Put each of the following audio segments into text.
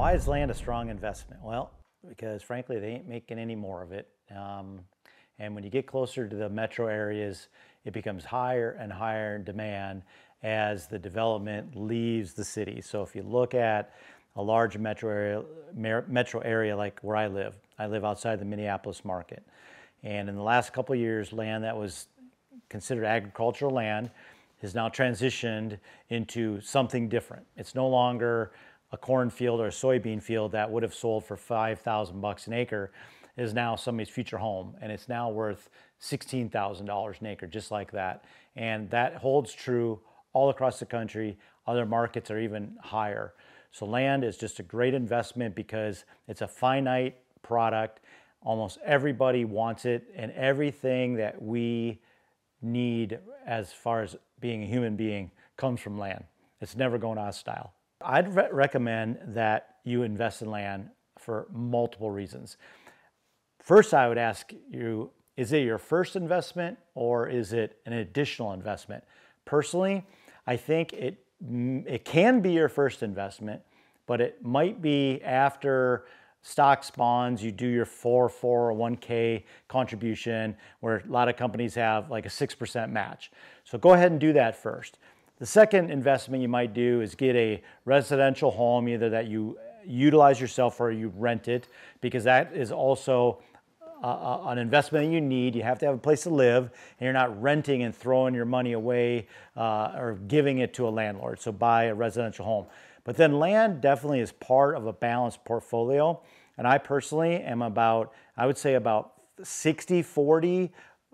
Why is land a strong investment? Well, because frankly, they ain't making any more of it. And when you get closer to the metro areas, it becomes higher and higher in demand as the development leaves the city. So if you look at a large metro area like where I live outside the Minneapolis market. And in the last couple of years, land that was considered agricultural land has now transitioned into something different. It's no longer a cornfield or a soybean field that would have sold for $5,000 an acre. Is now somebody's future home, and it's now worth $16,000 an acre, just like that. And that holds true all across the country. Other markets are even higher. So land is just a great investment because it's a finite product. Almost everybody wants it, and everything that we need as far as being a human being comes from land. It's never going out of style. I'd recommend that you invest in land for multiple reasons. First, I would ask you, is it your first investment or is it an additional investment? Personally, I think it can be your first investment, but it might be after stocks, bonds, you do your 401k contribution, where a lot of companies have like a 6% match. So go ahead and do that first. The second investment you might do is get a residential home, either that you utilize yourself or you rent it, because that is also an investment that you need. You have to have a place to live, and you're not renting and throwing your money away or giving it to a landlord. So buy a residential home. But then land definitely is part of a balanced portfolio. And I personally am I would say about 60-40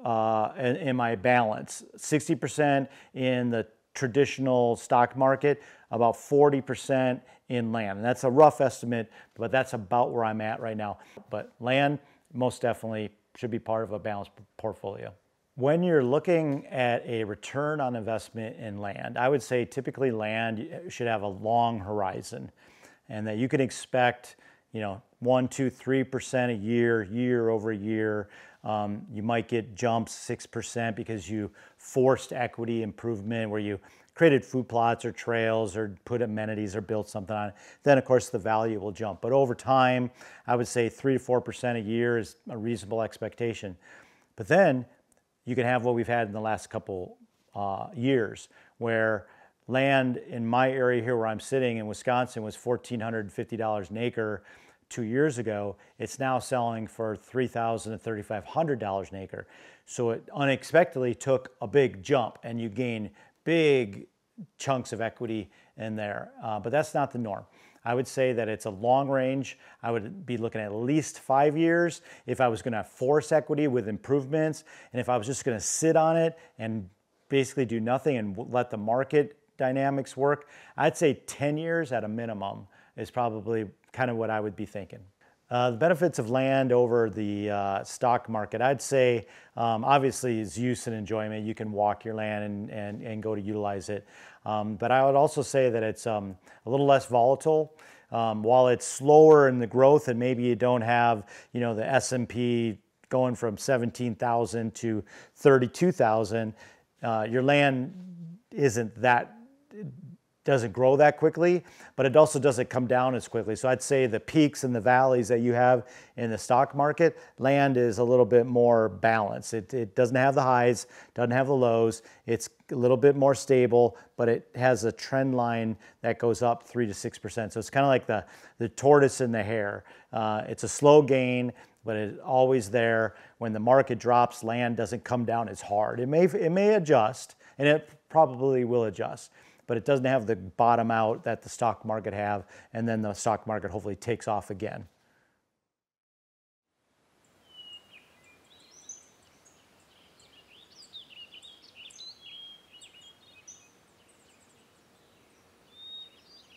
in my balance. 60% in the traditional stock market, about 40% in land. And that's a rough estimate, but that's about where I'm at right now. But land most definitely should be part of a balanced portfolio. When you're looking at a return on investment in land, I would say typically land should have a long horizon, and that you can expect, 1, 2, 3% a year over year. You might get jumps 6% because you forced equity improvement where you created food plots or trails or put amenities or built something on it. Then of course the value will jump. But over time, I would say 3 to 4% a year is a reasonable expectation. But then you can have what we've had in the last couple years, where land in my area here where I'm sitting in Wisconsin was $1,450 an acre 2 years ago. It's now selling for $3,000 to $3,500 an acre. So it unexpectedly took a big jump, and you gain big chunks of equity in there. But that's not the norm. I would say that it's a long range. I would be looking at least 5 years if I was going to force equity with improvements. And if I was just going to sit on it and basically do nothing and let the market dynamics work, I'd say 10 years at a minimum is probably kind of what I would be thinking. The benefits of land over the stock market, I'd say obviously is use and enjoyment. You can walk your land and go to utilize it. But I would also say that it's a little less volatile. While it's slower in the growth, and maybe you don't have the S&P going from 17,000 to 32,000, your land doesn't grow that quickly, but it also doesn't come down as quickly. So I'd say the peaks and the valleys that you have in the stock market, land is a little bit more balanced. It doesn't have the highs, doesn't have the lows. It's a little bit more stable, but it has a trend line that goes up 3 to 6%. So it's kind of like the tortoise and the hare. It's a slow gain, but it's always there. When the market drops, land doesn't come down as hard. It may adjust, and it probably will adjust, but it doesn't have the bottom out that the stock market have, and then the stock market hopefully takes off again.